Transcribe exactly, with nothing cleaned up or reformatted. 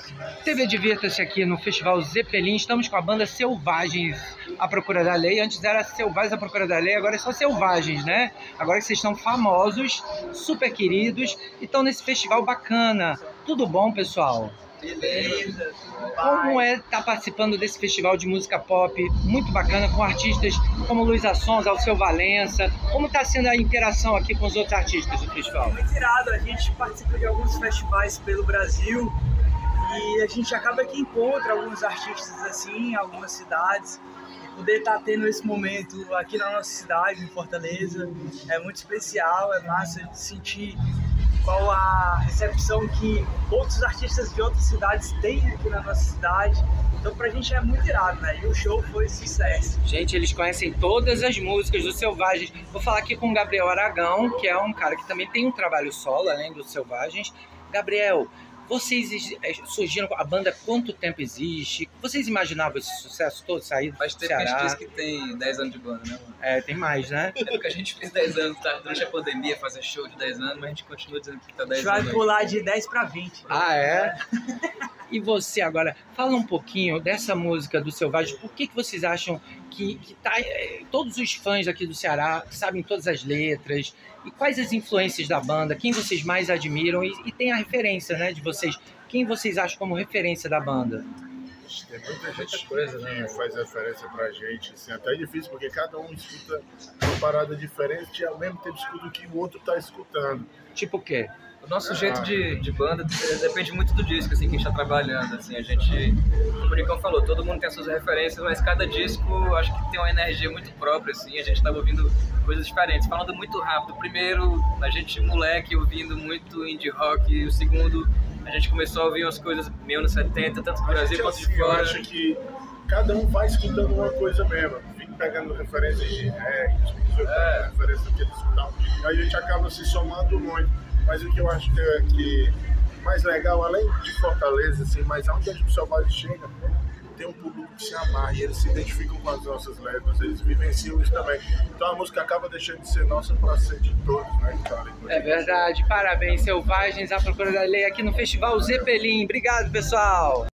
T V Divirta-se aqui no Festival Zeppelin. Estamos com a banda Selvagens à Procura da Lei. Antes era Selvagens à Procura da Lei, agora é só Selvagens, né? Agora que vocês estão famosos, super queridos e estão nesse festival bacana. Tudo bom, pessoal? Beleza. Como é estar participando desse festival de música pop muito bacana com artistas como Luísa Sonza, Alceu Valença? Como está sendo a interação aqui com os outros artistas do festival? Muito irado, a gente participa de alguns festivais pelo Brasil e a gente acaba que encontra alguns artistas assim em algumas cidades. E poder estar tendo esse momento aqui na nossa cidade, em Fortaleza, é muito especial, é massa de sentir qual a recepção que outros artistas de outras cidades têm aqui na nossa cidade. Então pra gente é muito irado, né? E o show foi sucesso. Gente, eles conhecem todas as músicas do Selvagens. Vou falar aqui com o Gabriel Aragão, que é um cara que também tem um trabalho solo, além dos Selvagens. Gabriel, vocês surgiram com a banda, quanto tempo existe? Vocês imaginavam esse sucesso todo sair do Faz tempo que a gente diz que tem dez anos de banda, né, mano? É, tem mais, né? É porque a gente fez dez anos, tá? Durante a pandemia, fazer show de dez anos, mas a gente continua dizendo que tá A dez gente anos. vai pular de dez para vinte. Ah, é? E você agora, fala um pouquinho dessa música do Selvagens. Por que que vocês acham que, que tá, é, todos os fãs aqui do Ceará sabem todas as letras? E quais as influências da banda? Quem vocês mais admiram? E, e tem a referência, né, de vocês. Quem vocês acham como referência da banda? Tem muita gente Muita coisa, que né? faz referência pra gente, assim, até é difícil, porque cada um escuta uma parada diferente e ao mesmo tempo escuta o que o outro tá escutando. Tipo o quê? O nosso jeito de, de banda depende muito do disco, assim, que a gente tá trabalhando, assim, a gente, como o Nicão falou, todo mundo tem as suas referências, mas cada disco, acho que tem uma energia muito própria, assim, a gente tava ouvindo coisas diferentes, falando muito rápido. O primeiro, a gente moleque ouvindo muito indie rock, e o segundo, a gente começou a ouvir umas coisas meio anos setenta, tanto do A Brasil gente, quanto assim, de eu fora. acho que cada um vai escutando uma coisa mesmo, fica pegando referências de reggae, os vídeos É. referências que eles escutam, e a gente acaba se somando muito. Mas o que eu acho que é que mais legal, além de Fortaleza, assim, mas aonde a gente só vai chega, tem um público que se amarra e eles se identificam com as nossas letras, eles vivenciam isso também. Então a música acaba deixando de ser nossa para ser de todos, né? É verdade. Parabéns, Selvagens à Procura da Lei aqui no Festival Zeppelin. Obrigado, pessoal!